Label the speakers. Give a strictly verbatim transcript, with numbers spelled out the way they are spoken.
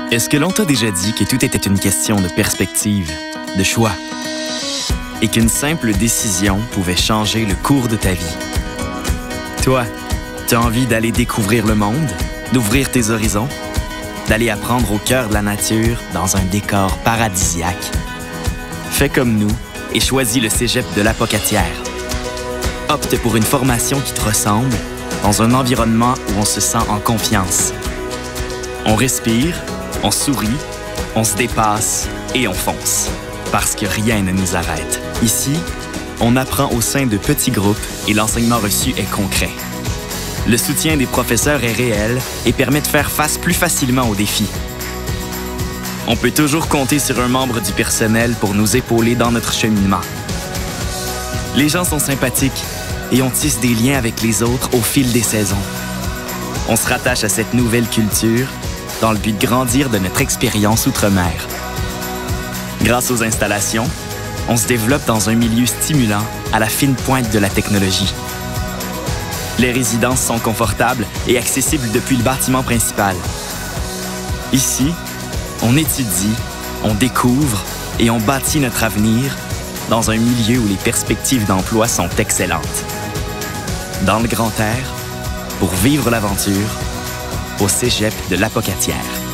Speaker 1: Est-ce que l'on t'a déjà dit que tout était une question de perspective, de choix, et qu'une simple décision pouvait changer le cours de ta vie? Toi, t'as envie d'aller découvrir le monde, d'ouvrir tes horizons, d'aller apprendre au cœur de la nature dans un décor paradisiaque? Fais comme nous et choisis le cégep de l'Apocatière. Opte pour une formation qui te ressemble, dans un environnement où on se sent en confiance. On respire, on sourit, on se dépasse et on fonce. Parce que rien ne nous arrête. Ici, on apprend au sein de petits groupes et l'enseignement reçu est concret. Le soutien des professeurs est réel et permet de faire face plus facilement aux défis. On peut toujours compter sur un membre du personnel pour nous épauler dans notre cheminement. Les gens sont sympathiques et on tisse des liens avec les autres au fil des saisons. On se rattache à cette nouvelle culture dans le but de grandir de notre expérience outre-mer. Grâce aux installations, on se développe dans un milieu stimulant à la fine pointe de la technologie. Les résidences sont confortables et accessibles depuis le bâtiment principal. Ici, on étudie, on découvre et on bâtit notre avenir dans un milieu où les perspectives d'emploi sont excellentes. Dans le grand air, pour vivre l'aventure, au cégep de l'Apocatière.